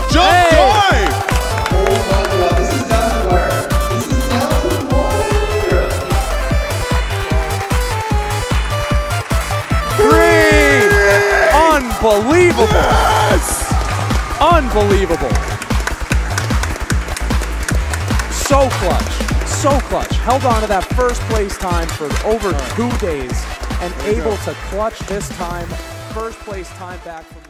jump dive! Oh my god, this is down to wire. This is down to wire. 3! Unbelievable! Yes! Unbelievable! So clutch, so clutch. Held on to that first place time for over 2 days and able to clutch this time. First place time back from